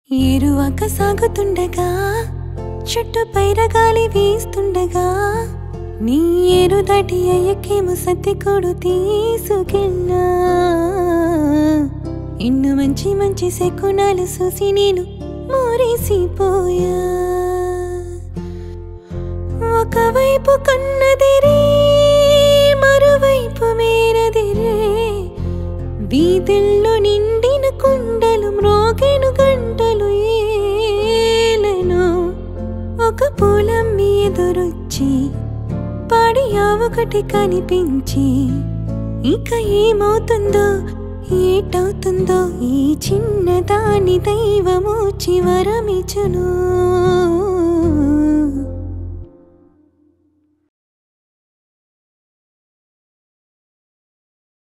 ఏరువాక సాగుతుండగా చుట్టూ పైరగాలి వీస్తుండగా నీ ఏరు దాటి అయ్యకేమో సత్తికోడు తీసుకెళ్ళా ఎన్ను మంచి మంచి శకునాలు చూసి నేను మురిసిపోయా ఒకవైపు కన్నదిరే మరోవైపు మేనదిరే వీధుల్లో నిండిన కుండలు మ్రోగెను గంటలు ఏలెను ఒక పొలం ఎదురొచ్చి పాడి ఒకటి కనిపించి ఇక ఏమవుతుందో ఏటవుతుందో ఈ చిన్నదాని దైవము చివరమిచును.